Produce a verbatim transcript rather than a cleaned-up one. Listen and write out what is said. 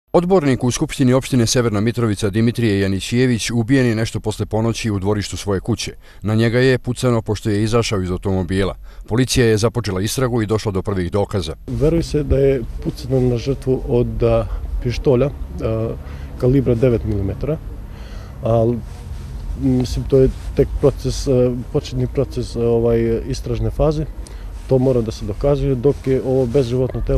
Odbornik u Skupštini opštine Severna Mitrovica Dimitrije Janićijević ubijen je nešto posle ponoći u dvorištu svoje kuće. Na njega je pucano pošto je izašao iz automobila. Policija je započela istragu i došla do prvih dokaza. Veruje se da je pucano na žrtvu od a, pištolja a, kalibra devet milimetara, ali mislim to je tek proces, a, početni proces a, ovaj, istražne faze. To mora da se dokazuje, dok je ovo bezživotno telo